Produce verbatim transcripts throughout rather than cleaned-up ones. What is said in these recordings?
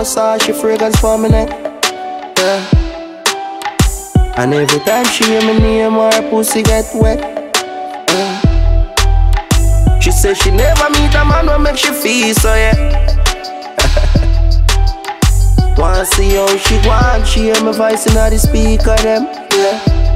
fuss her, she fragrance for me neck. Yeah. And every time she hear me name, her pussy get wet. Yeah. She say she never meet a man who make she feel so yeah. Wanna see how she want, she hear my voice in the speaker them. Yeah.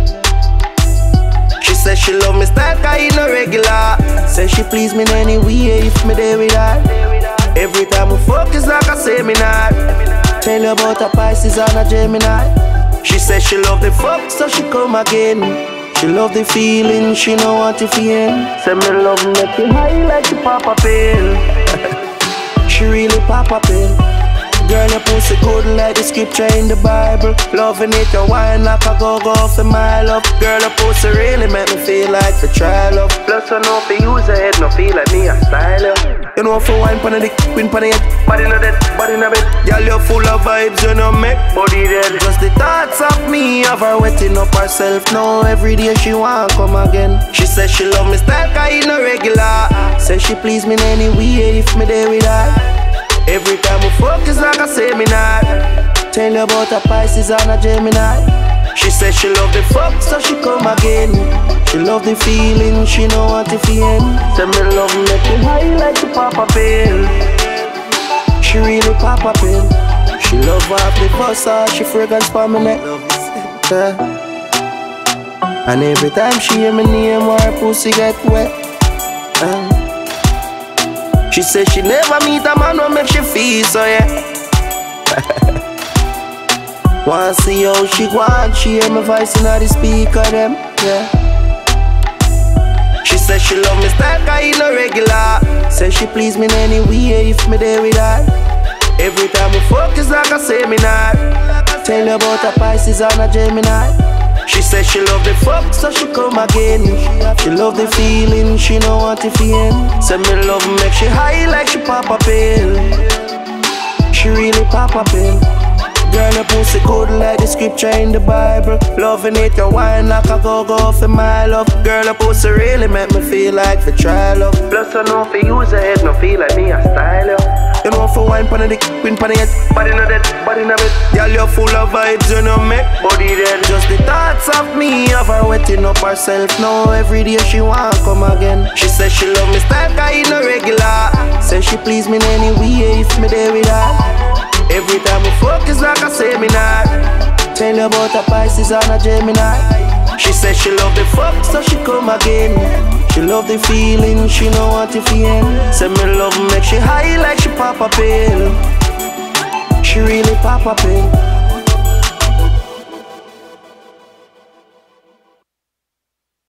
She say she love me style cause he no regular. Say she please me in any way if me there with her. Every time we fuck is like a seminar. Tell you about a Pisces and a Gemini. She say she love the fuck so she come again. She love the feeling, she know what to feel. Say me love make you high like you pop a pill. She really pop a pill. Girl, your pussy good like the scripture in the Bible. Loving it, you wine like a go-go for my love. Girl, your pussy really make me feel like the try love. Plus I know if you use your head, no feel like me a style yeah. You know if you wine pon the dick, win pon the head. Body no dead, body no bed. Girl, you're full of vibes, you know make body dead. Just the thoughts of me, of her wetting up herself. Now every day she want come again. She says she love me style cause he no regular. Say she please me in any way if me there with her. Every time we fuck is like a seminar. Tell you about a Pisces and a Gemini. She says she love the fuck so she come again. She love the feeling, she know what to feel. Say me love make you high like you pop a pill. She really pop a pill. She love off the fuss her, she fragrance for me neck. Yeah. And every time she hear me name, her pussy get wet. Yeah. She says she never meet a man who make she feel so yeah. Wanna see how she want, she hear my voice in the speaker them, yeah. She says she love me style cause he no regular. Say she please me in any way if me there with her. Every time we fuck is like a seminar. Tell you about a Pisces and a Gemini. She says she love the fuck so she come again. She love the feeling, she know what to feel. Say me love make she high like she pop a pill. She really pop a pill. Girl, your pussy good like the scripture in the Bible. Loving it, you wine like a go-go for my love. Girl, your pussy really make me feel like the try love. Plus I know if you use your head, no feel like me a style yo. You know if you wine pon the dick, win pon the head. Body no dead, body no bed. Girl, you're full of vibes, you know make body dead. Just the thoughts of me, of her wetting up herself. Now every day she want come again. She says she love me style cause he no regular. Say she please me in any way if me there with her. Every time we fuck is like a seminar. Tell you about a Pisces and a Gemini. She says she love the fuck so she come again. She love the feeling, she know what to feel. Say me love make she high like she pop a pill. She really pop a pill.